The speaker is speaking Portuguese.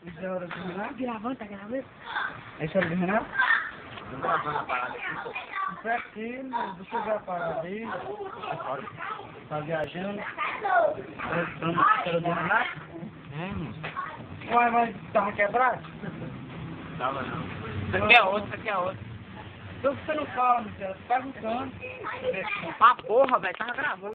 Isso é hora de terminar? Gravando, tá gravando? Essa é hora de terminar? Tô gravando a parada aqui, pô. Isso aqui, mano, deixa eu ver a parada aí. Tá viajando. Vamos, quero terminar? Ué, mas tava quebrado? Tava não. Isso aqui é outro, isso aqui é outro. Então você não fala, Michel, você tá perguntando. Ah, porra, velho, tava gravando.